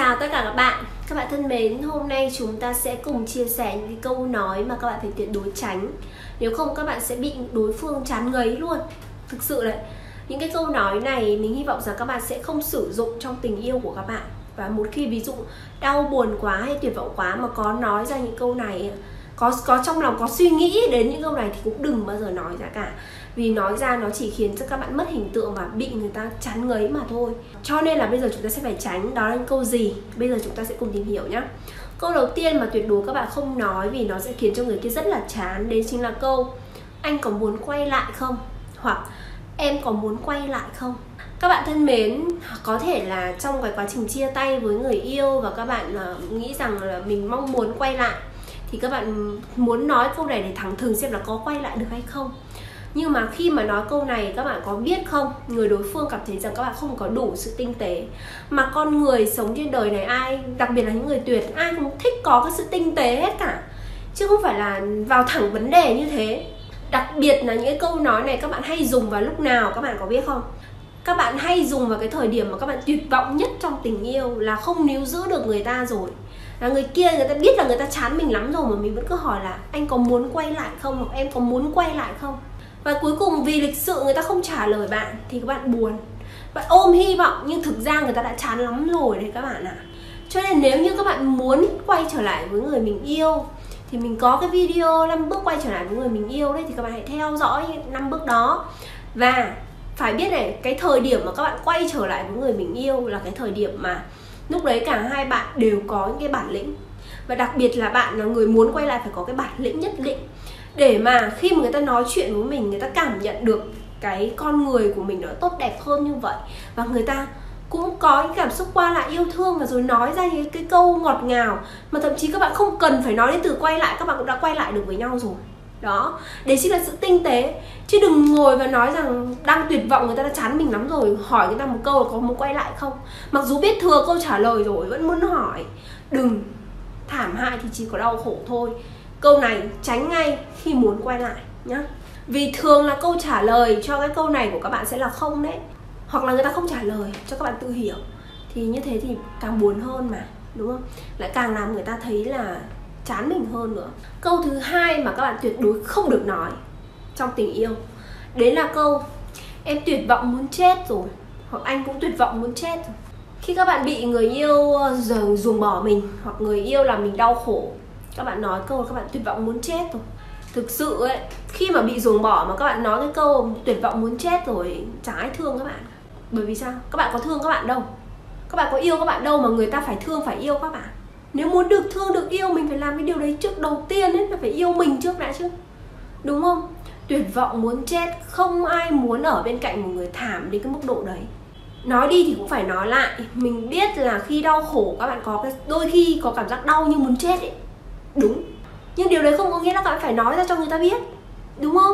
chào tất cả các bạn thân mến. Hôm nay chúng ta sẽ cùng chia sẻ những cái câu nói mà các bạn phải tuyệt đối tránh. Nếu không các bạn sẽ bị đối phương chán ngấy luôn. Thực sự đấy, những cái câu nói này mình hy vọng rằng các bạn sẽ không sử dụng trong tình yêu của các bạn. Và một khi ví dụ đau buồn quá hay tuyệt vọng quá mà có nói ra những câu này, có trong lòng có suy nghĩ đến những câu này thì cũng đừng bao giờ nói ra cả. Vì nói ra nó chỉ khiến cho các bạn mất hình tượng và bị người ta chán ngấy mà thôi. Cho nên là bây giờ chúng ta sẽ phải tránh. Đó là những câu gì? Bây giờ chúng ta sẽ cùng tìm hiểu nhé. Câu đầu tiên mà tuyệt đối các bạn không nói vì nó sẽ khiến cho người kia rất là chán, đấy chính là câu anh có muốn quay lại không? Hoặc em có muốn quay lại không? Các bạn thân mến, có thể là trong cái quá trình chia tay với người yêu và các bạn nghĩ rằng là mình mong muốn quay lại, thì các bạn muốn nói câu này để thẳng thừng xem là có quay lại được hay không. Nhưng mà khi mà nói câu này, các bạn có biết không, người đối phương cảm thấy rằng các bạn không có đủ sự tinh tế. Mà con người sống trên đời này ai, đặc biệt là những người tuyệt, ai cũng thích có cái sự tinh tế hết cả, chứ không phải là vào thẳng vấn đề như thế. Đặc biệt là những cái câu nói này các bạn hay dùng vào lúc nào, các bạn có biết không? Các bạn hay dùng vào cái thời điểm mà các bạn tuyệt vọng nhất trong tình yêu, là không níu giữ được người ta rồi, là người kia người ta biết là người ta chán mình lắm rồi mà mình vẫn cứ hỏi là anh có muốn quay lại không, hoặc em có muốn quay lại không. Và cuối cùng vì lịch sự người ta không trả lời bạn thì các bạn buồn, bạn ôm hy vọng nhưng thực ra người ta đã chán lắm rồi đấy các bạn ạ. Cho nên nếu như các bạn muốn quay trở lại với người mình yêu thì mình có cái video 5 bước quay trở lại với người mình yêu đấy, thì các bạn hãy theo dõi 5 bước đó. Và phải biết này, cái thời điểm mà các bạn quay trở lại với người mình yêu là cái thời điểm mà lúc đấy cả hai bạn đều có những cái bản lĩnh. Và đặc biệt là bạn là người muốn quay lại phải có cái bản lĩnh nhất định, để mà khi mà người ta nói chuyện với mình, người ta cảm nhận được cái con người của mình nó tốt đẹp hơn như vậy. Và người ta cũng có những cảm xúc qua lại yêu thương và rồi nói ra những cái câu ngọt ngào mà thậm chí các bạn không cần phải nói đến từ quay lại, các bạn cũng đã quay lại được với nhau rồi. Đó, đấy chính là sự tinh tế. Chứ đừng ngồi và nói rằng đang tuyệt vọng, người ta đã chán mình lắm rồi, hỏi người ta một câu là có muốn quay lại không. Mặc dù biết thừa câu trả lời rồi vẫn muốn hỏi. Đừng, thảm hại thì chỉ có đau khổ thôi. Câu này tránh ngay khi muốn quay lại nhá. Vì thường là câu trả lời cho cái câu này của các bạn sẽ là không đấy. Hoặc là người ta không trả lời cho các bạn tự hiểu. Thì như thế thì càng buồn hơn mà, đúng không? Lại càng làm người ta thấy là chán mình hơn nữa. Câu thứ hai mà các bạn tuyệt đối không được nói trong tình yêu, đấy là câu em tuyệt vọng muốn chết rồi, hoặc anh cũng tuyệt vọng muốn chết rồi. Khi các bạn bị người yêu ruồng bỏ mình, hoặc người yêu làm mình đau khổ, các bạn nói câu các bạn tuyệt vọng muốn chết rồi. Thực sự ấy, khi mà bị ruồng bỏ mà các bạn nói cái câu tuyệt vọng muốn chết rồi, chả ai thương các bạn. Bởi vì sao? Các bạn có thương các bạn đâu, các bạn có yêu các bạn đâu mà người ta phải thương phải yêu các bạn. Nếu muốn được thương được yêu, mình phải làm cái điều đấy trước. Đầu tiên ấy là phải yêu mình trước đã chứ, đúng không? Tuyệt vọng muốn chết, không ai muốn ở bên cạnh một người thảm đến cái mức độ đấy. Nói đi thì cũng phải nói lại. Mình biết là khi đau khổ các bạn có đôi khi có cảm giác đau như muốn chết ấy, đúng. Nhưng điều đấy không có nghĩa là các bạn phải nói ra cho người ta biết, đúng không?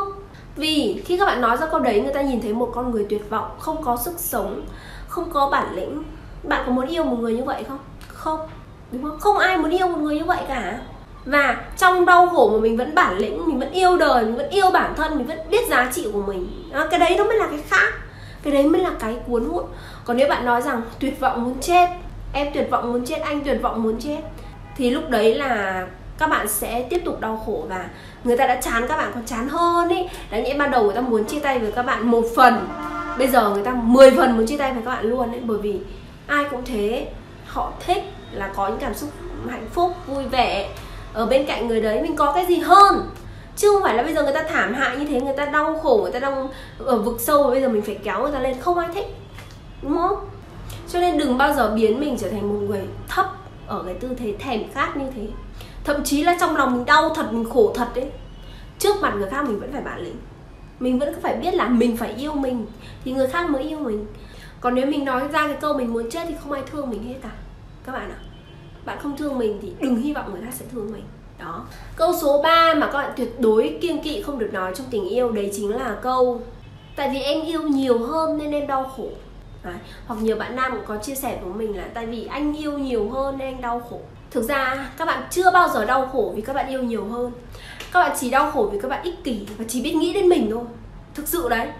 Vì khi các bạn nói ra câu đấy, người ta nhìn thấy một con người tuyệt vọng, không có sức sống, không có bản lĩnh. Bạn có muốn yêu một người như vậy không? Không, đúng không? Không ai muốn yêu một người như vậy cả. Và trong đau khổ mà mình vẫn bản lĩnh, mình vẫn yêu đời, mình vẫn yêu bản thân, mình vẫn biết giá trị của mình. Cái đấy nó mới là cái khác. Cái đấy mới là cái cuốn hút. Còn nếu bạn nói rằng tuyệt vọng muốn chết, em tuyệt vọng muốn chết, anh tuyệt vọng muốn chết, thì lúc đấy là các bạn sẽ tiếp tục đau khổ. Và người ta đã chán các bạn còn chán hơn ấy. Đáng nhẽ ban đầu người ta muốn chia tay với các bạn 1 phần, bây giờ người ta 10 phần muốn chia tay với các bạn luôn ấy. Bởi vì ai cũng thế, họ thích là có những cảm xúc hạnh phúc, vui vẻ ở bên cạnh người đấy, mình có cái gì hơn. Chứ không phải là bây giờ người ta thảm hại như thế, người ta đau khổ, người ta đang ở vực sâu và bây giờ mình phải kéo người ta lên, không ai thích, đúng không? Cho nên đừng bao giờ biến mình trở thành một người thấp ở cái tư thế thèm khát như thế. Thậm chí là trong lòng mình đau thật, mình khổ thật ấy, trước mặt người khác mình vẫn phải bản lĩnh. Mình vẫn phải biết là mình phải yêu mình thì người khác mới yêu mình. Còn nếu mình nói ra cái câu mình muốn chết thì không ai thương mình hết cả. Các bạn ạ, bạn không thương mình thì đừng hy vọng người khác sẽ thương mình. Đó. Câu số 3 mà các bạn tuyệt đối kiêng kỵ không được nói trong tình yêu, đấy chính là câu tại vì em yêu nhiều hơn nên em đau khổ. Đấy. Hoặc nhiều bạn nam cũng có chia sẻ với mình là tại vì anh yêu nhiều hơn nên anh đau khổ. Thực ra các bạn chưa bao giờ đau khổ vì các bạn yêu nhiều hơn. Các bạn chỉ đau khổ vì các bạn ích kỷ và chỉ biết nghĩ đến mình thôi. Thực sự đấy.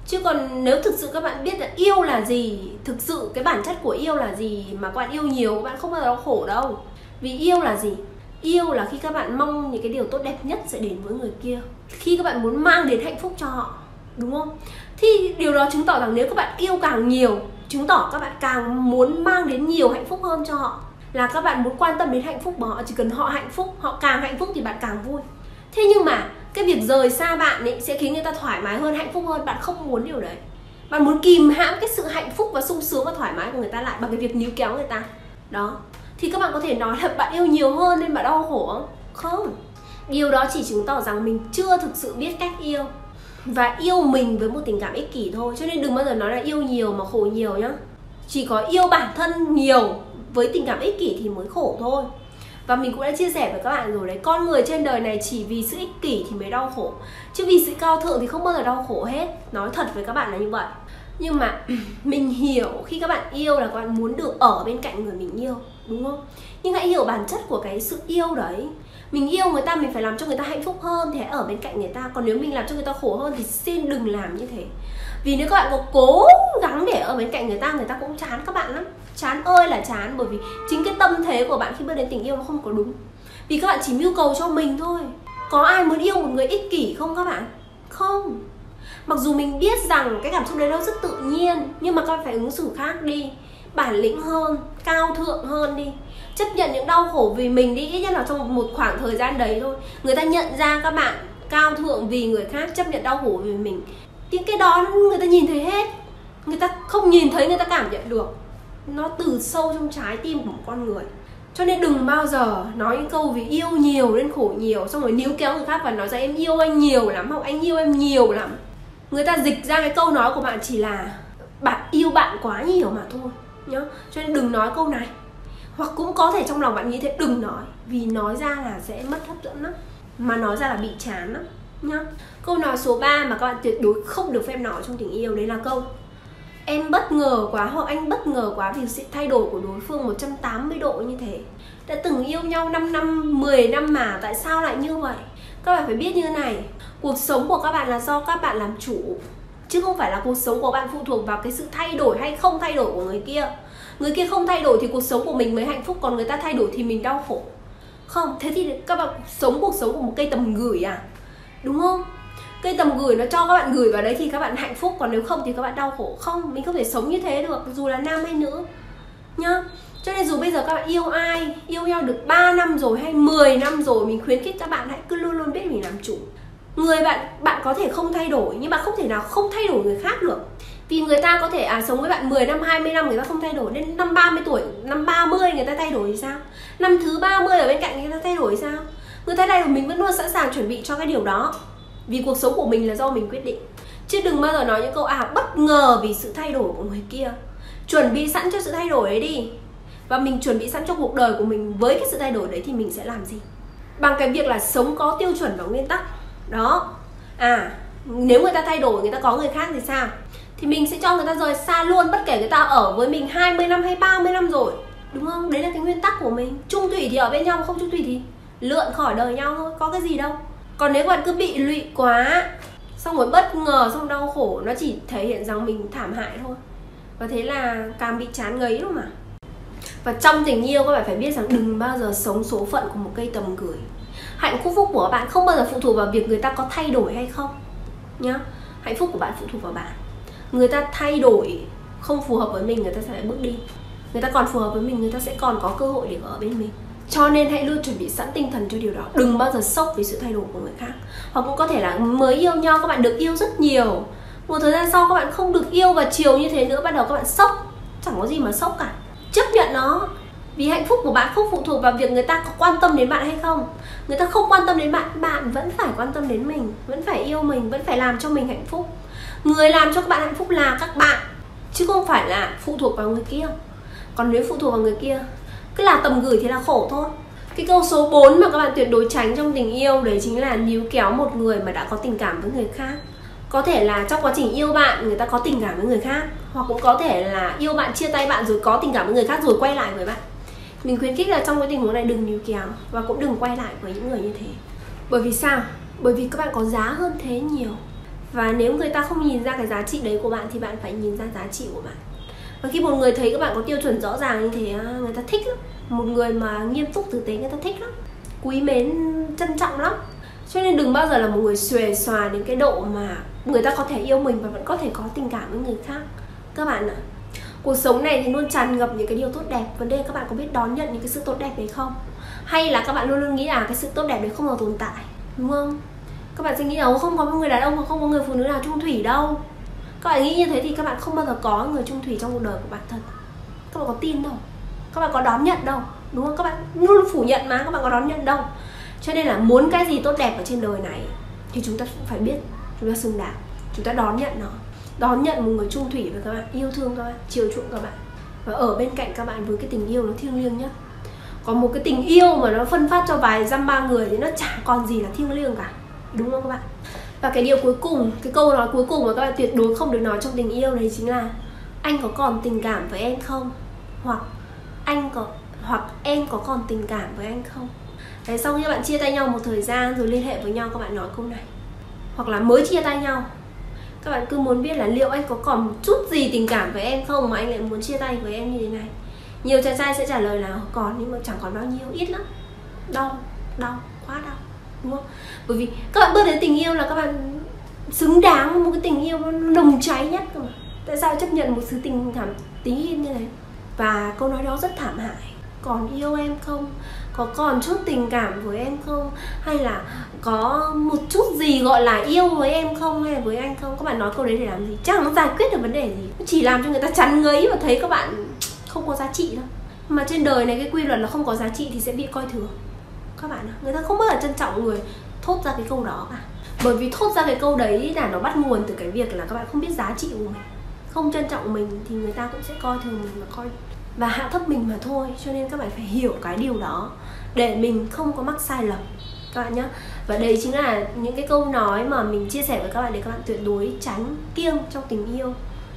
Chứ còn nếu thực sự các bạn biết là yêu là gì, thực sự cái bản chất của yêu là gì mà các bạn yêu nhiều, các bạn không bao giờ đau khổ đâu. Vì yêu là gì? Yêu là khi các bạn mong những cái điều tốt đẹp nhất sẽ đến với người kia, khi các bạn muốn mang đến hạnh phúc cho họ, đúng không? Thì điều đó chứng tỏ rằng nếu các bạn yêu càng nhiều, chứng tỏ các bạn càng muốn mang đến nhiều hạnh phúc hơn cho họ, là các bạn muốn quan tâm đến hạnh phúc của họ. Chỉ cần họ hạnh phúc, họ càng hạnh phúc thì bạn càng vui. Thế nhưng mà cái việc rời xa bạn ấy sẽ khiến người ta thoải mái hơn, hạnh phúc hơn. Bạn không muốn điều đấy. Bạn muốn kìm hãm cái sự hạnh phúc và sung sướng và thoải mái của người ta lại bằng cái việc níu kéo người ta. Đó. Thì các bạn có thể nói là bạn yêu nhiều hơn nên bạn đau khổ không? Không. Điều đó chỉ chứng tỏ rằng mình chưa thực sự biết cách yêu và yêu mình với một tình cảm ích kỷ thôi. Cho nên đừng bao giờ nói là yêu nhiều mà khổ nhiều nhá. Chỉ có yêu bản thân nhiều với tình cảm ích kỷ thì mới khổ thôi. Và mình cũng đã chia sẻ với các bạn rồi đấy, con người trên đời này chỉ vì sự ích kỷ thì mới đau khổ, chứ vì sự cao thượng thì không bao giờ đau khổ hết. Nói thật với các bạn là như vậy. Nhưng mà mình hiểu khi các bạn yêu là các bạn muốn được ở bên cạnh người mình yêu, đúng không? Nhưng hãy hiểu bản chất của cái sự yêu đấy. Mình yêu người ta, mình phải làm cho người ta hạnh phúc hơn thì hãy ở bên cạnh người ta. Còn nếu mình làm cho người ta khổ hơn thì xin đừng làm như thế. Vì nếu các bạn có cố gắng để ở bên cạnh người ta cũng chán các bạn lắm. Chán ơi là chán. Bởi vì chính cái tâm thế của bạn khi bước đến tình yêu nó không có đúng. Vì các bạn chỉ mưu cầu cho mình thôi. Có ai muốn yêu một người ích kỷ không các bạn? Không. Mặc dù mình biết rằng cái cảm xúc đấy nó rất tự nhiên, nhưng mà các bạn phải ứng xử khác đi, bản lĩnh hơn, cao thượng hơn đi. Chấp nhận những đau khổ vì mình đi, ít nhất là trong một khoảng thời gian đấy thôi. Người ta nhận ra các bạn cao thượng vì người khác, chấp nhận đau khổ vì mình. Những cái đó người ta nhìn thấy hết. Người ta không nhìn thấy, người ta cảm nhận được. Nó từ sâu trong trái tim của một con người. Cho nên đừng bao giờ nói những câu vì yêu nhiều nên khổ nhiều, xong rồi níu kéo người khác và nói rằng em yêu anh nhiều lắm, hoặc anh yêu em nhiều lắm. Người ta dịch ra cái câu nói của bạn chỉ là bạn yêu bạn quá nhiều mà thôi nhá. Cho nên đừng nói câu này. Hoặc cũng có thể trong lòng bạn nghĩ thế, đừng nói. Vì nói ra là sẽ mất hấp dẫn lắm, mà nói ra là bị chán lắm nhá. Câu nói số 3 mà các bạn tuyệt đối không được phép nói trong tình yêu, đấy là câu em bất ngờ quá hoặc anh bất ngờ quá vì sự thay đổi của đối phương 180 độ như thế. Đã từng yêu nhau 5 năm, 10 năm mà tại sao lại như vậy? Các bạn phải biết như này, cuộc sống của các bạn là do các bạn làm chủ, chứ không phải là cuộc sống của bạn phụ thuộc vào cái sự thay đổi hay không thay đổi của người kia. Người kia không thay đổi thì cuộc sống của mình mới hạnh phúc, còn người ta thay đổi thì mình đau khổ. Không, thế thì các bạn sống cuộc sống của một cây tầm gửi à? Đúng không? Cây tầm gửi nó cho các bạn gửi vào đấy thì các bạn hạnh phúc, còn nếu không thì các bạn đau khổ. Không, mình không thể sống như thế được, dù là nam hay nữ nhá. Cho nên dù bây giờ các bạn yêu ai, yêu nhau được 3 năm rồi hay 10 năm rồi, mình khuyến khích các bạn hãy cứ luôn luôn biết mình làm chủ. Người bạn có thể không thay đổi, nhưng bạn không thể nào không thay đổi người khác được. Vì người ta có thể sống với bạn 10 năm, 20 năm người ta không thay đổi, đến năm 30 tuổi, năm 30 người ta thay đổi thì sao? Năm thứ 30 ở bên cạnh người ta thay đổi thì sao? Người ta thay đổi, mình vẫn luôn sẵn sàng chuẩn bị cho cái điều đó. Vì cuộc sống của mình là do mình quyết định. Chứ đừng bao giờ nói những câu bất ngờ vì sự thay đổi của người kia. Chuẩn bị sẵn cho sự thay đổi ấy đi. Và mình chuẩn bị sẵn cho cuộc đời của mình với cái sự thay đổi đấy thì mình sẽ làm gì? Bằng cái việc là sống có tiêu chuẩn và nguyên tắc. Đó. Nếu người ta thay đổi, người ta có người khác thì sao? Thì mình sẽ cho người ta rời xa luôn, bất kể người ta ở với mình 20 năm hay 30 năm rồi. Đúng không? Đấy là cái nguyên tắc của mình. Chung thủy thì ở bên nhau, không chung thủy thì lượn khỏi đời nhau thôi, có cái gì đâu. Còn nếu bạn cứ bị lụy quá, xong rồi bất ngờ, xong đau khổ, nó chỉ thể hiện rằng mình thảm hại thôi. Và thế là càng bị chán ngấy luôn mà. Và trong tình yêu các bạn phải biết rằng đừng bao giờ sống số phận của một cây tầm gửi. Hạnh phúc của bạn không bao giờ phụ thuộc vào việc người ta có thay đổi hay không nhá. Hạnh phúc của bạn phụ thuộc vào bạn. Người ta thay đổi không phù hợp với mình, người ta sẽ lại bước đi. Người ta còn phù hợp với mình, người ta sẽ còn có cơ hội để ở bên mình. Cho nên hãy luôn chuẩn bị sẵn tinh thần cho điều đó. Đừng bao giờ sốc vì sự thay đổi của người khác. Hoặc cũng có thể là mới yêu nhau các bạn được yêu rất nhiều, một thời gian sau các bạn không được yêu và chiều như thế nữa, bắt đầu các bạn sốc. Chẳng có gì mà sốc cả. Chấp nhận nó. Vì hạnh phúc của bạn không phụ thuộc vào việc người ta có quan tâm đến bạn hay không. Người ta không quan tâm đến bạn, bạn vẫn phải quan tâm đến mình, vẫn phải yêu mình, vẫn phải làm cho mình hạnh phúc. Người làm cho các bạn hạnh phúc là các bạn, chứ không phải là phụ thuộc vào người kia. Còn nếu phụ thuộc vào người kia, cứ là tầm gửi thì là khổ thôi. Cái câu số 4 mà các bạn tuyệt đối tránh trong tình yêu, đấy chính là níu kéo một người mà đã có tình cảm với người khác. Có thể là trong quá trình yêu bạn, người ta có tình cảm với người khác. Hoặc cũng có thể là yêu bạn, chia tay bạn rồi có tình cảm với người khác rồi quay lại với bạn. Mình khuyến khích là trong cái tình huống này đừng níu kéo và cũng đừng quay lại với những người như thế. Bởi vì sao? Bởi vì các bạn có giá hơn thế nhiều. Và nếu người ta không nhìn ra cái giá trị đấy của bạn thì bạn phải nhìn ra giá trị của bạn. Và khi một người thấy các bạn có tiêu chuẩn rõ ràng như thế, người ta thích lắm. Một người mà nghiêm túc tử tế người ta thích lắm, quý mến, trân trọng lắm. Cho nên đừng bao giờ là một người xuề xòa đến cái độ mà người ta có thể yêu mình và vẫn có thể có tình cảm với người khác. Các bạn ạ, cuộc sống này thì luôn tràn ngập những cái điều tốt đẹp. Vấn đề các bạn có biết đón nhận những cái sự tốt đẹp đấy không? Hay là các bạn luôn luôn nghĩ cái sự tốt đẹp đấy không bao giờ tồn tại, đúng không? Các bạn sẽ nghĩ là không có người đàn ông, không có người phụ nữ nào chung thủy đâu. Các bạn nghĩ như thế thì các bạn không bao giờ có người chung thủy trong cuộc đời của bạn thật. Các bạn có tin đâu, các bạn có đón nhận đâu, đúng không? Các bạn luôn phủ nhận mà, các bạn có đón nhận đâu. Cho nên là muốn cái gì tốt đẹp ở trên đời này thì chúng ta cũng phải biết chúng ta xứng đáng, chúng ta đón nhận nó. Đón nhận một người chung thủy với các bạn, yêu thương các bạn, chiều chuộng các bạn, và ở bên cạnh các bạn với cái tình yêu nó thiêng liêng nhất. Còn một cái tình yêu mà nó phân phát cho vài dăm ba người thì nó chẳng còn gì là thiêng liêng cả, đúng không các bạn? Và cái điều cuối cùng, cái câu nói cuối cùng mà các bạn tuyệt đối không được nói trong tình yêu đấy chính là: anh có còn tình cảm với em không? Hoặc em có còn tình cảm với anh không? Đấy, sau khi các bạn chia tay nhau một thời gian rồi liên hệ với nhau, các bạn nói câu này. Hoặc là mới chia tay nhau, các bạn cứ muốn biết là liệu anh có còn một chút gì tình cảm với em không mà anh lại muốn chia tay với em như thế này. Nhiều chàng trai sẽ trả lời là còn, nhưng mà chẳng còn bao nhiêu, ít lắm. Đau, quá đau, đúng không? Bởi vì các bạn bước đến tình yêu là các bạn xứng đáng với một cái tình yêu nồng cháy nhất cơ mà. Tại sao chấp nhận một thứ tình cảm tí hin như thế? Và câu nói đó rất thảm hại. Còn yêu em không? Có còn chút tình cảm với em không? Hay là có một chút gì gọi là yêu với em không? Hay là với anh không? Các bạn nói câu đấy để làm gì? Chắc nó giải quyết được vấn đề gì. Nó chỉ làm cho người ta chán ngấy và thấy các bạn không có giá trị đâu. Mà trên đời này cái quy luật là không có giá trị thì sẽ bị coi thường. Các bạn ạ, người ta không bao giờ trân trọng người thốt ra cái câu đó cả. Bởi vì thốt ra cái câu đấy là nó bắt nguồn từ cái việc là các bạn không biết giá trị của mình, không trân trọng mình thì người ta cũng sẽ coi thường mình và hạ thấp mình mà thôi. Cho nên các bạn phải hiểu cái điều đó để mình không có mắc sai lầm các bạn nhé. Và đấy chính là những cái câu nói mà mình chia sẻ với các bạn để các bạn tuyệt đối tránh kiêng trong tình yêu,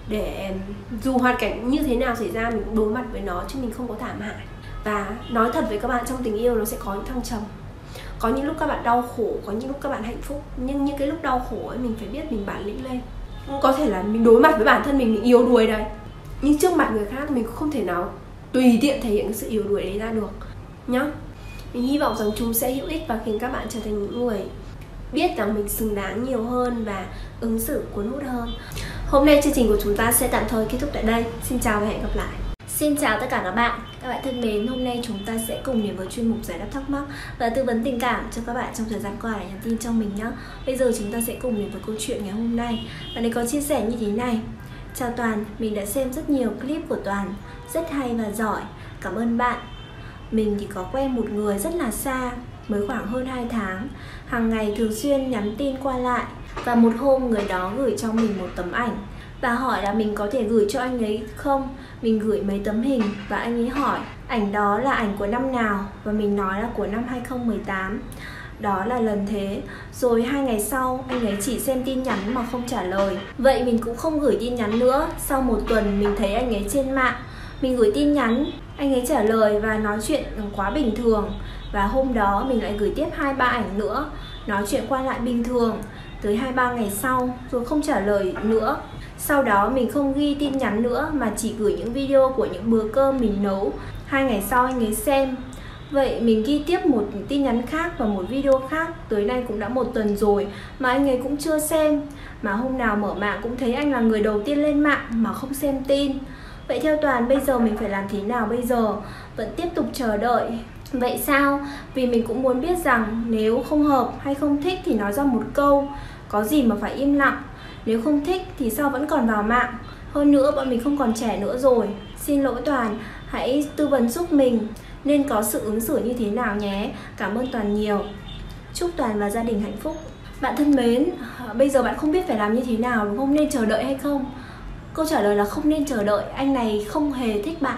để dù hoàn cảnh như thế nào xảy ra mình cũng đối mặt với nó chứ mình không có thảm hại. Và nói thật với các bạn, trong tình yêu nó sẽ có những thăng trầm, có những lúc các bạn đau khổ, có những lúc các bạn hạnh phúc. Nhưng những cái lúc đau khổ ấy mình phải biết mình bản lĩnh lên. Có thể là mình đối mặt với bản thân mình yếu đuối đấy, nhưng trước mặt người khác mình cũng không thể nào tùy tiện thể hiện cái sự yếu đuối đấy ra được nhá. Mình hy vọng rằng chúng sẽ hữu ích và khiến các bạn trở thành những người biết rằng mình xứng đáng nhiều hơn và ứng xử cuốn hút hơn. Hôm nay chương trình của chúng ta sẽ tạm thời kết thúc tại đây. Xin chào và hẹn gặp lại. Xin chào tất cả các bạn thân mến. Hôm nay chúng ta sẽ cùng đến với chuyên mục giải đáp thắc mắc và tư vấn tình cảm cho các bạn trong thời gian qua để nhắn tin cho mình nhé. Bây giờ chúng ta sẽ cùng đến với câu chuyện ngày hôm nay. Bạn ấy có chia sẻ như thế này: chào Toàn, mình đã xem rất nhiều clip của Toàn, rất hay và giỏi, cảm ơn bạn. Mình thì có quen một người rất là xa, mới khoảng hơn 2 tháng, hàng ngày thường xuyên nhắn tin qua lại. Và một hôm người đó gửi cho mình một tấm ảnh và hỏi là mình có thể gửi cho anh ấy không. Mình gửi mấy tấm hình và anh ấy hỏi ảnh đó là ảnh của năm nào, và mình nói là của năm 2018. Đó là lần thế. Rồi 2 ngày sau anh ấy chỉ xem tin nhắn mà không trả lời. Vậy mình cũng không gửi tin nhắn nữa. Sau 1 tuần mình thấy anh ấy trên mạng, mình gửi tin nhắn, anh ấy trả lời và nói chuyện quá bình thường. Và hôm đó mình lại gửi tiếp 2-3 ảnh nữa, nói chuyện qua lại bình thường. Tới 2-3 ngày sau rồi không trả lời nữa. Sau đó mình không ghi tin nhắn nữa mà chỉ gửi những video của những bữa cơm mình nấu. 2 ngày sau anh ấy xem. Vậy mình ghi tiếp một tin nhắn khác và một video khác. Tới nay cũng đã 1 tuần rồi mà anh ấy cũng chưa xem. Mà hôm nào mở mạng cũng thấy anh là người đầu tiên lên mạng mà không xem tin. Vậy theo Toàn bây giờ mình phải làm thế nào bây giờ? Vẫn tiếp tục chờ đợi vậy sao? Vì mình cũng muốn biết rằng nếu không hợp hay không thích thì nói ra một câu, có gì mà phải im lặng. Nếu không thích thì sao vẫn còn vào mạng? Hơn nữa bọn mình không còn trẻ nữa rồi. Xin lỗi Toàn, hãy tư vấn giúp mình nên có sự ứng xử như thế nào nhé. Cảm ơn Toàn nhiều. Chúc Toàn và gia đình hạnh phúc. Bạn thân mến, bây giờ bạn không biết phải làm như thế nào, đúng không? Nên chờ đợi hay không? Câu trả lời là không nên chờ đợi. Anh này không hề thích bạn.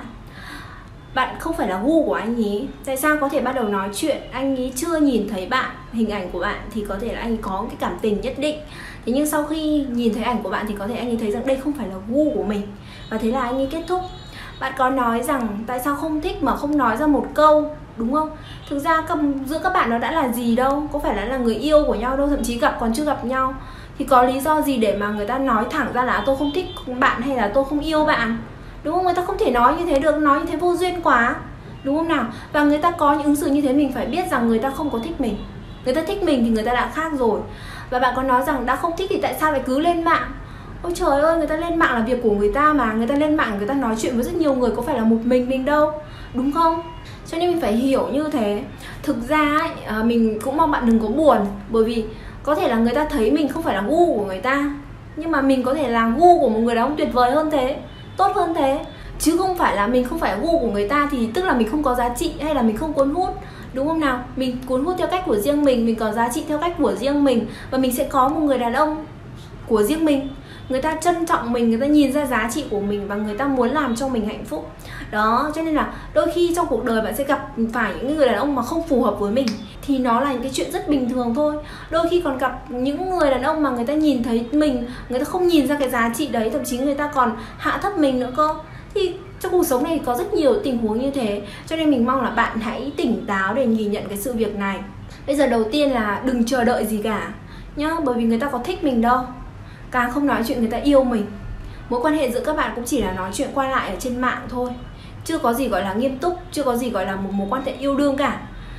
Bạn không phải là gu của anh ý. Tại sao có thể bắt đầu nói chuyện, anh ý chưa nhìn thấy bạn, hình ảnh của bạn thì có thể là anh ấy có cái cảm tình nhất định. Thế nhưng sau khi nhìn thấy ảnh của bạn thì có thể anh ấy thấy rằng đây không phải là gu của mình. Và thế là anh ấy kết thúc. Bạn có nói rằng tại sao không thích mà không nói ra một câu, đúng không? Thực ra giữa các bạn nó đã là gì đâu, có phải là người yêu của nhau đâu, thậm chí gặp còn chưa gặp nhau. thì có lý do gì để mà người ta nói thẳng ra là tôi không thích bạn hay là tôi không yêu bạn, đúng không? Người ta không thể nói như thế được, nói như thế vô duyên quá, đúng không nào? Và người ta có những ứng xử như thế, mình phải biết rằng người ta không có thích mình. Người ta thích mình thì người ta đã khác rồi. Và bạn có nói rằng đã không thích thì tại sao lại cứ lên mạng? Ôi trời ơi, người ta lên mạng là việc của người ta mà. Người ta lên mạng người ta nói chuyện với rất nhiều người, có phải là một mình đâu, đúng không? Cho nên mình phải hiểu như thế. Thực ra ấy, mình cũng mong bạn đừng có buồn. Bởi vì có thể là người ta thấy mình không phải là gu của người ta, nhưng mà mình có thể là gu của một người đàn ông tuyệt vời hơn thế, tốt hơn thế. Chứ không phải là mình không phải là gu của người ta thì tức là mình không có giá trị hay là mình không cuốn hút, đúng không nào? Mình cuốn hút theo cách của riêng mình có giá trị theo cách của riêng mình. Và mình sẽ có một người đàn ông của riêng mình. Người ta trân trọng mình, người ta nhìn ra giá trị của mình và người ta muốn làm cho mình hạnh phúc. Đó, cho nên là đôi khi trong cuộc đời bạn sẽ gặp phải những người đàn ông mà không phù hợp với mình, thì nó là những cái chuyện rất bình thường thôi. Đôi khi còn gặp những người đàn ông mà người ta nhìn thấy mình, người ta không nhìn ra cái giá trị đấy, thậm chí người ta còn hạ thấp mình nữa cơ. Thì trong cuộc sống này có rất nhiều tình huống như thế. Cho nên mình mong là bạn hãy tỉnh táo để nhìn nhận cái sự việc này. Bây giờ đầu tiên là đừng chờ đợi gì cả nhá, bởi vì người ta có thích mình đâu. Càng không nói chuyện người ta yêu mình. Mối quan hệ giữa các bạn cũng chỉ là nói chuyện qua lại ở trên mạng thôi, chưa có gì gọi là nghiêm túc, chưa có gì gọi là một mối quan hệ yêu đương cả.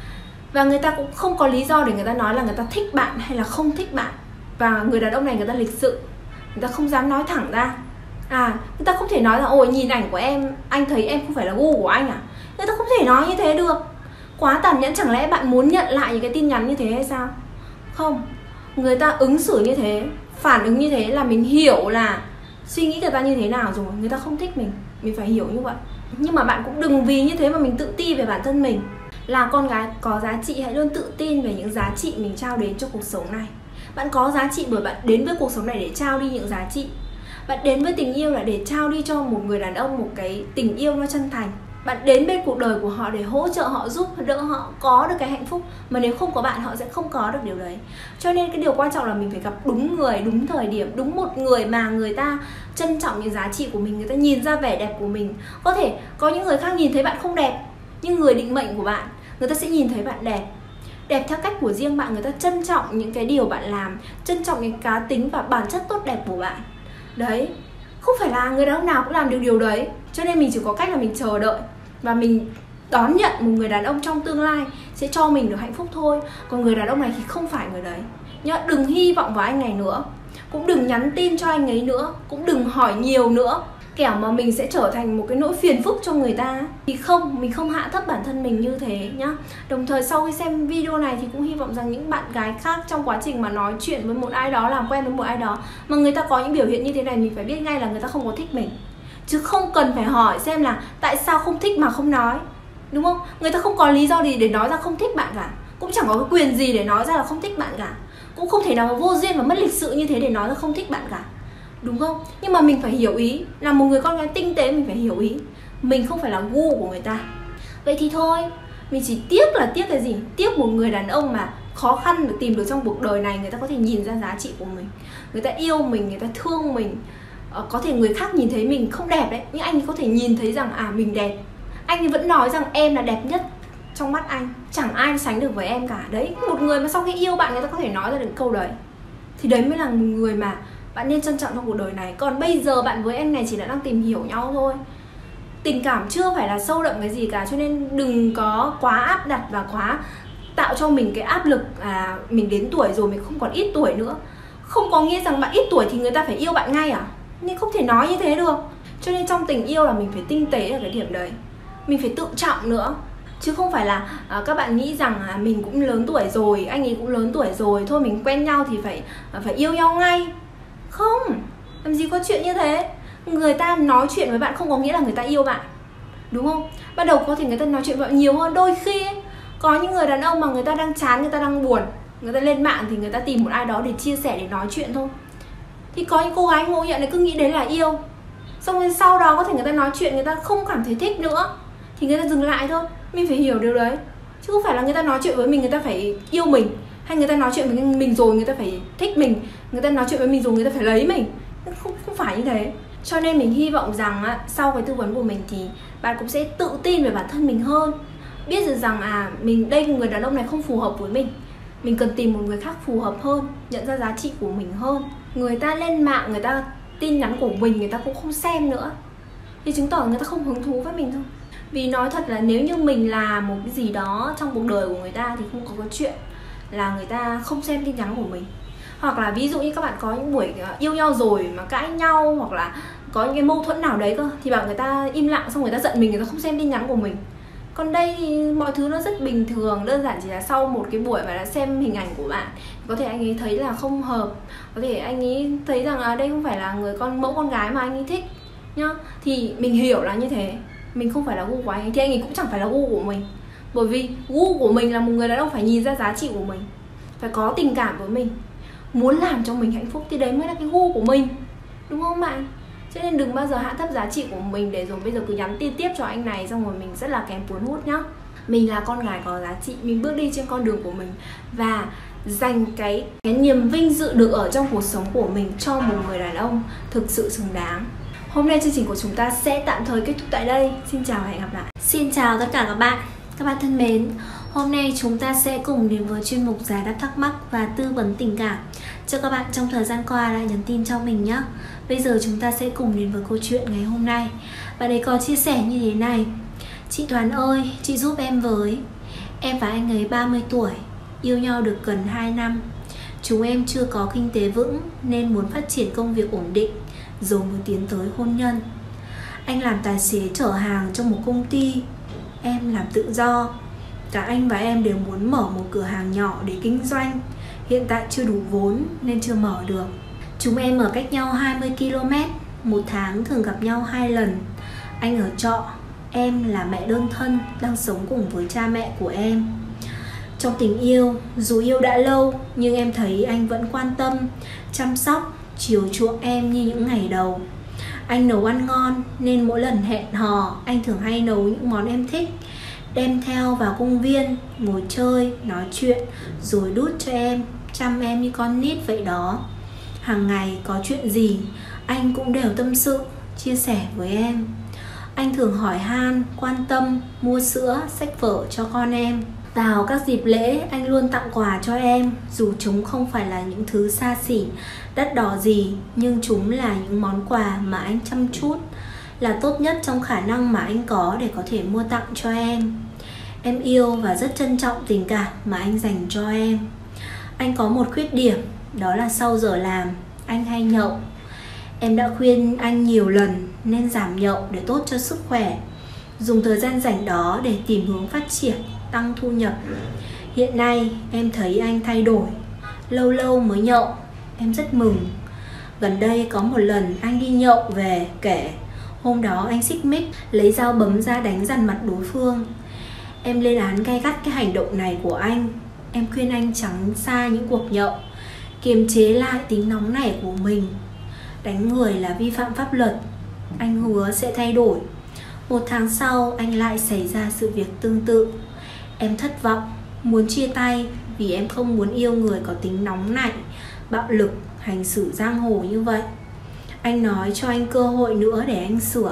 Và người ta cũng không có lý do để người ta nói là người ta thích bạn hay là không thích bạn. Và người đàn ông này người ta lịch sự, người ta không dám nói thẳng ra. Người ta không thể nói là ôi nhìn ảnh của em, anh thấy em không phải là gu của anh à. Người ta không thể nói như thế được. Quá tàn nhẫn. Chẳng lẽ bạn muốn nhận lại những cái tin nhắn như thế hay sao? Không. Người ta ứng xử như thế, phản ứng như thế là mình hiểu là suy nghĩ người ta như thế nào rồi. Người ta không thích mình phải hiểu như vậy. Nhưng mà bạn cũng đừng vì như thế mà mình tự ti về bản thân mình. Là con gái có giá trị, hãy luôn tự tin về những giá trị mình trao đến cho cuộc sống này. Bạn có giá trị bởi bạn đến với cuộc sống này để trao đi những giá trị. Bạn đến với tình yêu là để trao đi cho một người đàn ông một cái tình yêu nó chân thành. Bạn đến bên cuộc đời của họ để hỗ trợ họ, giúp đỡ họ có được cái hạnh phúc. Mà nếu không có bạn họ sẽ không có được điều đấy. Cho nên cái điều quan trọng là mình phải gặp đúng người, đúng thời điểm, đúng một người mà người ta trân trọng những giá trị của mình, người ta nhìn ra vẻ đẹp của mình. Có thể có những người khác nhìn thấy bạn không đẹp, nhưng người định mệnh của bạn, người ta sẽ nhìn thấy bạn đẹp. Đẹp theo cách của riêng bạn, người ta trân trọng những cái điều bạn làm, trân trọng những cá tính và bản chất tốt đẹp của bạn. Đấy, không phải là người đàn ông nào cũng làm được điều đấy. Cho nên mình chỉ có cách là mình chờ đợi và mình đón nhận một người đàn ông trong tương lai sẽ cho mình được hạnh phúc thôi. Còn người đàn ông này thì không phải người đấy nhá. Đừng hy vọng vào anh này nữa, cũng đừng nhắn tin cho anh ấy nữa, cũng đừng hỏi nhiều nữa, kẻo mà mình sẽ trở thành một cái nỗi phiền phức cho người ta. Thì không, mình không hạ thấp bản thân mình như thế nhá. Đồng thời sau khi xem video này thì cũng hy vọng rằng những bạn gái khác trong quá trình mà nói chuyện với một ai đó, làm quen với một ai đó mà người ta có những biểu hiện như thế này, mình phải biết ngay là người ta không có thích mình. Chứ không cần phải hỏi xem là tại sao không thích mà không nói, đúng không? Người ta không có lý do gì để nói ra không thích bạn cả, cũng chẳng có cái quyền gì để nói ra là không thích bạn cả, cũng không thể nào mà vô duyên và mất lịch sự như thế để nói là không thích bạn cả, đúng không? Nhưng mà mình phải hiểu ý, là một người con gái tinh tế mình phải hiểu ý, mình không phải là gu của người ta. Vậy thì thôi, mình chỉ tiếc là tiếc cái gì? Tiếc một người đàn ông mà khó khăn được tìm được trong cuộc đời này, người ta có thể nhìn ra giá trị của mình, người ta yêu mình, người ta thương mình. Có thể người khác nhìn thấy mình không đẹp đấy, nhưng anh có thể nhìn thấy rằng mình đẹp. Anh vẫn nói rằng em là đẹp nhất trong mắt anh, chẳng ai sánh được với em cả. Đấy, một người mà sau khi yêu bạn người ta có thể nói ra được câu đấy, thì đấy mới là một người mà bạn nên trân trọng trong cuộc đời này. Còn bây giờ bạn với anh này chỉ là đang tìm hiểu nhau thôi, tình cảm chưa phải là sâu đậm cái gì cả. Cho nên đừng có quá áp đặt và quá tạo cho mình cái áp lực mình đến tuổi rồi, mình không còn ít tuổi nữa. Không có nghĩa rằng bạn ít tuổi thì người ta phải yêu bạn ngay à? Nhưng không thể nói như thế được. Cho nên trong tình yêu là mình phải tinh tế ở cái điểm đấy, mình phải tự trọng nữa. Chứ không phải là các bạn nghĩ rằng mình cũng lớn tuổi rồi, anh ấy cũng lớn tuổi rồi, thôi mình quen nhau thì phải yêu nhau ngay. Không, làm gì có chuyện như thế. Người ta nói chuyện với bạn không có nghĩa là người ta yêu bạn, đúng không? Ban đầu có thể người ta nói chuyện với bạn nhiều hơn. Đôi khi có những người đàn ông mà người ta đang chán, người ta đang buồn, người ta lên mạng thì người ta tìm một ai đó để chia sẻ, để nói chuyện thôi. Thì có những cô gái ngộ nhận này cứ nghĩ đấy là yêu, xong rồi sau đó có thể người ta nói chuyện, người ta không cảm thấy thích nữa thì người ta dừng lại thôi. Mình phải hiểu điều đấy. Chứ không phải là người ta nói chuyện với mình người ta phải yêu mình, hay người ta nói chuyện với mình rồi người ta phải thích mình, người ta nói chuyện với mình rồi người ta phải lấy mình. Không phải như thế. Cho nên mình hy vọng rằng sau cái tư vấn của mình thì bạn cũng sẽ tự tin về bản thân mình hơn, biết được rằng mình đây người đàn ông này không phù hợp với mình, Mình cần tìm một người khác phù hợp hơn, nhận ra giá trị của mình hơn. Người ta lên mạng, người ta tin nhắn của mình người ta cũng không xem nữa, thì chứng tỏ người ta không hứng thú với mình thôi. Vì nói thật là nếu như mình làm một cái gì đó trong cuộc đời của người ta thì không có cái chuyện là người ta không xem tin nhắn của mình. Hoặc là ví dụ như các bạn có những buổi yêu nhau rồi mà cãi nhau, hoặc là có những cái mâu thuẫn nào đấy cơ, thì bảo người ta im lặng, xong người ta giận mình, người ta không xem tin nhắn của mình. Còn đây thì mọi thứ nó rất bình thường, đơn giản chỉ là sau một cái buổi mà đã xem hình ảnh của bạn, có thể anh ấy thấy là không hợp, có thể anh ấy thấy rằng đây không phải là mẫu con gái mà anh ấy thích nhá. Thì mình hiểu là như thế, mình không phải là gu của anh ấy, thì anh ấy cũng chẳng phải là gu của mình. Bởi vì gu của mình là một người đàn ông phải nhìn ra giá trị của mình, phải có tình cảm với mình, muốn làm cho mình hạnh phúc, thì đấy mới là cái gu của mình, đúng không bạn? Cho nên đừng bao giờ hạ thấp giá trị của mình để rồi bây giờ cứ nhắn tin tiếp cho anh này, xong rồi mình rất là kém cuốn hút nhá. Mình là con gái có giá trị, mình bước đi trên con đường của mình và dành cái niềm vinh dự được ở trong cuộc sống của mình cho một người đàn ông thực sự xứng đáng. Hôm nay chương trình của chúng ta sẽ tạm thời kết thúc tại đây. Xin chào và hẹn gặp lại. Xin chào tất cả các bạn thân mến. Hôm nay chúng ta sẽ cùng đến với chuyên mục giải đáp thắc mắc và tư vấn tình cảm cho các bạn trong thời gian qua đã nhắn tin cho mình nhé. Bây giờ chúng ta sẽ cùng đến với câu chuyện ngày hôm nay. Bạn ấy có chia sẻ như thế này: chị Thoàn ơi, chị giúp em với. Em và anh ấy 30 tuổi, yêu nhau được gần 2 năm. Chúng em chưa có kinh tế vững nên muốn phát triển công việc ổn định rồi mới tiến tới hôn nhân. Anh làm tài xế chở hàng trong một công ty, em làm tự do. Cả anh và em đều muốn mở một cửa hàng nhỏ để kinh doanh. Hiện tại chưa đủ vốn nên chưa mở được. Chúng em ở cách nhau 20 km, một tháng thường gặp nhau 2 lần. Anh ở trọ, em là mẹ đơn thân đang sống cùng với cha mẹ của em. Trong tình yêu, dù yêu đã lâu nhưng em thấy anh vẫn quan tâm, chăm sóc, chiều chuộng em như những ngày đầu. Anh nấu ăn ngon nên mỗi lần hẹn hò anh thường hay nấu những món em thích, đem theo vào công viên, ngồi chơi, nói chuyện, rồi đút cho em, chăm em như con nít vậy đó. Hàng ngày có chuyện gì, anh cũng đều tâm sự, chia sẻ với em. Anh thường hỏi han, quan tâm, mua sữa, sách vở cho con em. Vào các dịp lễ, anh luôn tặng quà cho em, dù chúng không phải là những thứ xa xỉ, đắt đỏ gì, nhưng chúng là những món quà mà anh chăm chút, là tốt nhất trong khả năng mà anh có để có thể mua tặng cho em. Em yêu và rất trân trọng tình cảm mà anh dành cho em. Anh có một khuyết điểm, đó là sau giờ làm, anh hay nhậu. Em đã khuyên anh nhiều lần nên giảm nhậu để tốt cho sức khỏe, dùng thời gian rảnh đó để tìm hướng phát triển, tăng thu nhập. Hiện nay em thấy anh thay đổi, lâu lâu mới nhậu, em rất mừng. Gần đây có một lần anh đi nhậu về kể, hôm đó anh xích mích, lấy dao bấm ra đánh dằn mặt đối phương. Em lên án gay gắt cái hành động này của anh. Em khuyên anh tránh xa những cuộc nhậu, kiềm chế lại tính nóng nảy của mình. Đánh người là vi phạm pháp luật. Anh hứa sẽ thay đổi. 1 tháng sau anh lại xảy ra sự việc tương tự. Em thất vọng, muốn chia tay vì em không muốn yêu người có tính nóng nảy, bạo lực, hành xử giang hồ như vậy. Anh nói cho anh cơ hội nữa để anh sửa.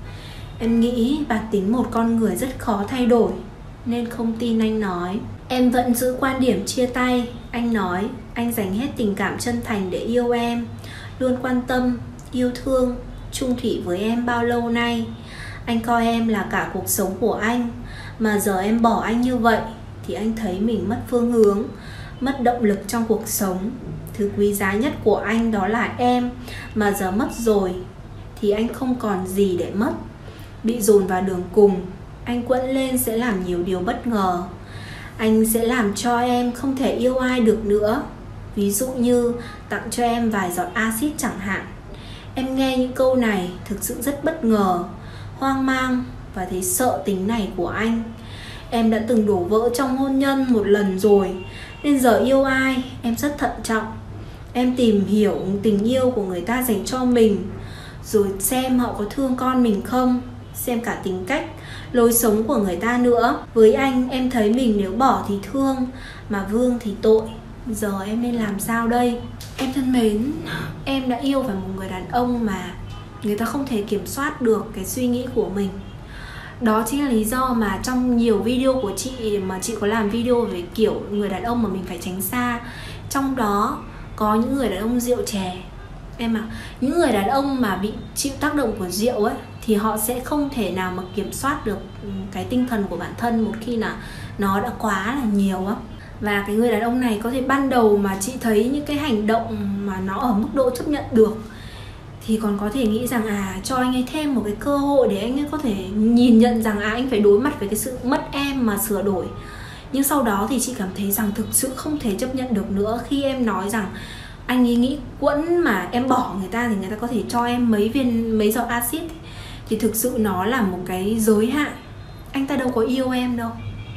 Em nghĩ bản tính một con người rất khó thay đổi nên không tin anh nói. Em vẫn giữ quan điểm chia tay. Anh nói anh dành hết tình cảm chân thành để yêu em, luôn quan tâm, yêu thương, chung thủy với em bao lâu nay. Anh coi em là cả cuộc sống của anh, mà giờ em bỏ anh như vậy thì anh thấy mình mất phương hướng, mất động lực trong cuộc sống. Thứ quý giá nhất của anh đó là em, mà giờ mất rồi thì anh không còn gì để mất. Bị dồn vào đường cùng, anh quẫn lên sẽ làm nhiều điều bất ngờ. Anh sẽ làm cho em không thể yêu ai được nữa. Ví dụ như tặng cho em vài giọt axit chẳng hạn. Em nghe những câu này thực sự rất bất ngờ, hoang mang và thấy sợ tính này của anh. Em đã từng đổ vỡ trong hôn nhân một lần rồi, nên giờ yêu ai em rất thận trọng. Em tìm hiểu tình yêu của người ta dành cho mình, rồi xem họ có thương con mình không, xem cả tính cách, lối sống của người ta nữa. Với anh em thấy mình nếu bỏ thì thương, mà vương thì tội. Giờ em nên làm sao đây? Em thân mến, em đã yêu phải một người đàn ông mà người ta không thể kiểm soát được cái suy nghĩ của mình. Đó chính là lý do mà trong nhiều video của chị mà chị có làm video về kiểu người đàn ông mà mình phải tránh xa. Trong đó có những người đàn ông rượu chè. Em ạ, những người đàn ông mà bị chịu tác động của rượu ấy thì họ sẽ không thể nào mà kiểm soát được cái tinh thần của bản thân một khi là nó đã quá là nhiều á. Và cái người đàn ông này có thể ban đầu mà chị thấy những cái hành động mà nó ở mức độ chấp nhận được thì còn có thể nghĩ rằng cho anh ấy thêm một cái cơ hội để anh ấy có thể nhìn nhận rằng anh phải đối mặt với cái sự mất em mà sửa đổi. Nhưng sau đó thì chị cảm thấy rằng thực sự không thể chấp nhận được nữa khi em nói rằng anh ấy nghĩ quẫn mà em bỏ người ta thì người ta có thể cho em mấy giọt axit. Thì thực sự nó là một cái giới hạn. Anh ta đâu có yêu em đâu.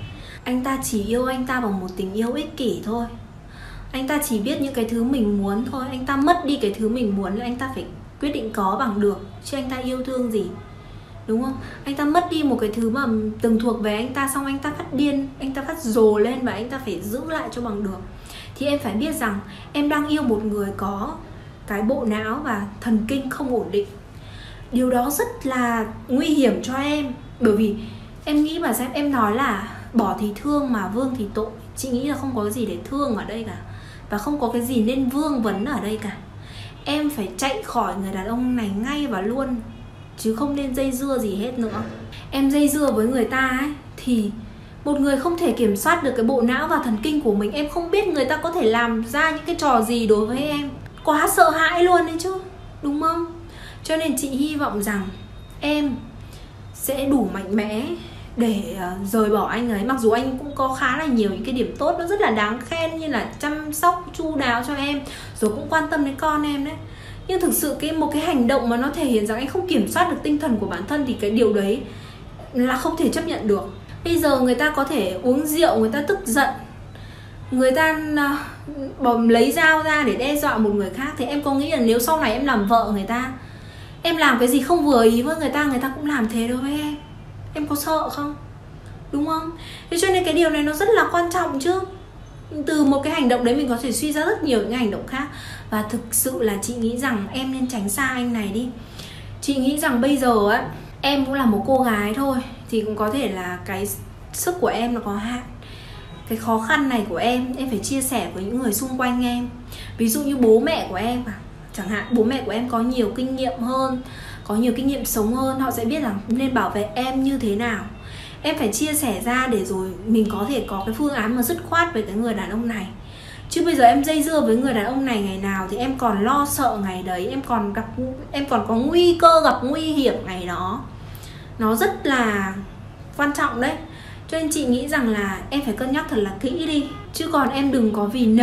Anh ta chỉ yêu anh ta bằng một tình yêu ích kỷ thôi. Anh ta chỉ biết những cái thứ mình muốn thôi. Anh ta mất đi cái thứ mình muốn, anh ta phải quyết định có bằng được. Chứ anh ta yêu thương gì, đúng không? Anh ta mất đi một cái thứ mà từng thuộc về anh ta, xong anh ta phát điên, anh ta phát rồ lên và anh ta phải giữ lại cho bằng được. Thì em phải biết rằng em đang yêu một người có cái bộ não và thần kinh không ổn định. Điều đó rất là nguy hiểm cho em. Bởi vì em nghĩ mà xem, em nói là bỏ thì thương mà vương thì tội. Chị nghĩ là không có gì để thương ở đây cả, và không có cái gì nên vương vấn ở đây cả. Em phải chạy khỏi người đàn ông này ngay và luôn, chứ không nên dây dưa gì hết nữa. Em dây dưa với người ta ấy thì một người không thể kiểm soát được cái bộ não và thần kinh của mình. Em không biết người ta có thể làm ra những cái trò gì đối với em. Quá sợ hãi luôn đấy chứ, đúng không? Cho nên chị hy vọng rằng em sẽ đủ mạnh mẽ để rời bỏ anh ấy. Mặc dù anh cũng có khá là nhiều những cái điểm tốt, nó rất là đáng khen, như là chăm sóc chu đáo cho em, rồi cũng quan tâm đến con em đấy. Nhưng thực sự một cái hành động mà nó thể hiện rằng anh không kiểm soát được tinh thần của bản thân thì cái điều đấy là không thể chấp nhận được. Bây giờ người ta có thể uống rượu, người ta tức giận, người ta lấy dao ra để đe dọa một người khác. Thì em có nghĩ là nếu sau này em làm vợ người ta, em làm cái gì không vừa ý với người ta cũng làm thế đối với em có sợ không? Đúng không? Thế cho nên cái điều này nó rất là quan trọng chứ. Từ một cái hành động đấy mình có thể suy ra rất nhiều những hành động khác. Và thực sự là chị nghĩ rằng em nên tránh xa anh này đi. Chị nghĩ rằng bây giờ á, em cũng là một cô gái thôi, thì cũng có thể là cái sức của em nó có hạn. Cái khó khăn này của em phải chia sẻ với những người xung quanh em. Ví dụ như bố mẹ của em chẳng hạn, bố mẹ của em có nhiều kinh nghiệm hơn, có nhiều kinh nghiệm sống hơn, họ sẽ biết là nên bảo vệ em như thế nào. Em phải chia sẻ ra để rồi mình có thể có cái phương án mà dứt khoát với cái người đàn ông này. Chứ bây giờ em dây dưa với người đàn ông này ngày nào thì em còn lo sợ ngày đấy, em còn có nguy cơ gặp nguy hiểm ngày đó. Nó rất là quan trọng đấy. Cho nên chị nghĩ rằng là em phải cân nhắc thật là kỹ đi. Chứ còn em đừng có vì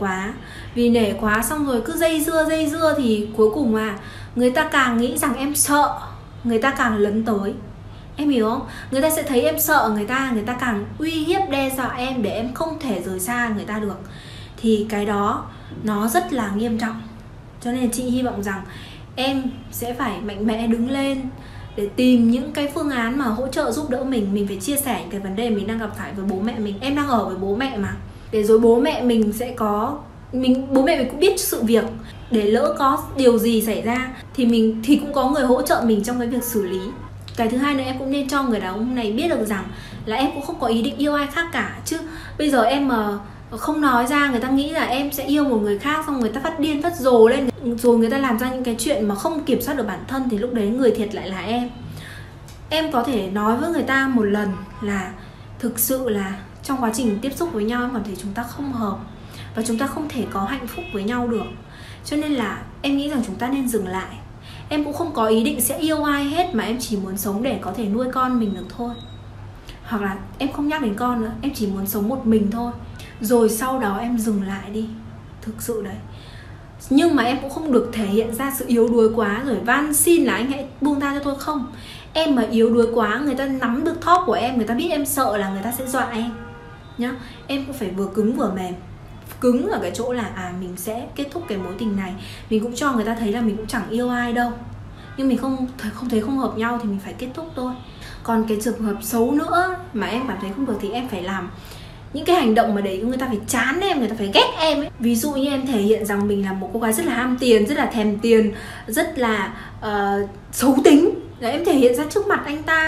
nể quá xong rồi cứ dây dưa thì cuối cùng mà người ta càng nghĩ rằng em sợ, người ta càng lấn tới. Em hiểu không? Người ta sẽ thấy em sợ người ta càng uy hiếp đe dọa em để em không thể rời xa người ta được. Thì cái đó nó rất là nghiêm trọng. Cho nên chị hy vọng rằng em sẽ phải mạnh mẽ đứng lên để tìm những cái phương án mà hỗ trợ giúp đỡ mình. Mình phải chia sẻ những cái vấn đề mình đang gặp phải với bố mẹ mình. Em đang ở với bố mẹ mà, để rồi bố mẹ mình sẽ có bố mẹ mình cũng biết sự việc, để lỡ có điều gì xảy ra thì cũng có người hỗ trợ mình trong cái việc xử lý. Cái thứ hai nữa, em cũng nên cho người đàn ông này biết được rằng là em cũng không có ý định yêu ai khác cả. Chứ bây giờ em mà không nói ra, người ta nghĩ là em sẽ yêu một người khác, xong người ta phát điên phát rồ lên, rồi người ta làm ra những cái chuyện mà không kiểm soát được bản thân, thì lúc đấy người thiệt lại là em. Em có thể nói với người ta một lần là thực sự là trong quá trình tiếp xúc với nhau em cảm thấy chúng ta không hợp và chúng ta không thể có hạnh phúc với nhau được. Cho nên là em nghĩ rằng chúng ta nên dừng lại. Em cũng không có ý định sẽ yêu ai hết, mà em chỉ muốn sống để có thể nuôi con mình được thôi. Hoặc là em không nhắc đến con nữa, em chỉ muốn sống một mình thôi. Rồi sau đó em dừng lại đi. Thực sự đấy. Nhưng mà em cũng không được thể hiện ra sự yếu đuối quá rồi van xin là anh hãy buông tha cho tôi. Không. Em mà yếu đuối quá, người ta nắm được thóp của em, người ta biết em sợ là người ta sẽ dọa em nhá. Em cũng phải vừa cứng vừa mềm. Cứng ở cái chỗ là mình sẽ kết thúc cái mối tình này. Mình cũng cho người ta thấy là mình cũng chẳng yêu ai đâu, nhưng mình không thấy không hợp nhau thì mình phải kết thúc thôi. Còn cái trường hợp xấu nữa mà em cảm thấy không được thì em phải làm những cái hành động mà để người ta phải chán em, người ta phải ghét em ấy. Ví dụ như em thể hiện rằng mình là một cô gái rất là ham tiền, rất là thèm tiền, rất là xấu tính. Đấy, em thể hiện ra trước mặt anh ta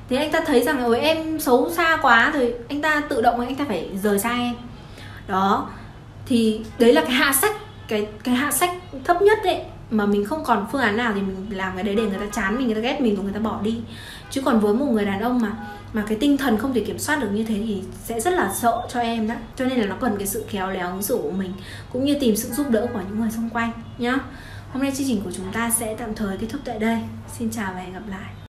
Thì anh ta thấy rằng ôi em xấu xa quá rồi, anh ta tự động anh ta phải rời xa em. Đó, thì đấy là cái hạ sách, cái hạ sách thấp nhất ấy, mà mình không còn phương án nào thì mình làm cái đấy để người ta chán mình, người ta ghét mình rồi người ta bỏ đi. Chứ còn với một người đàn ông mà cái tinh thần không thể kiểm soát được như thế thì sẽ rất là sợ cho em đó. Cho nên là nó cần cái sự khéo léo ứng xử của mình, cũng như tìm sự giúp đỡ của những người xung quanh nhá. Hôm nay chương trình của chúng ta sẽ tạm thời kết thúc tại đây. Xin chào và hẹn gặp lại.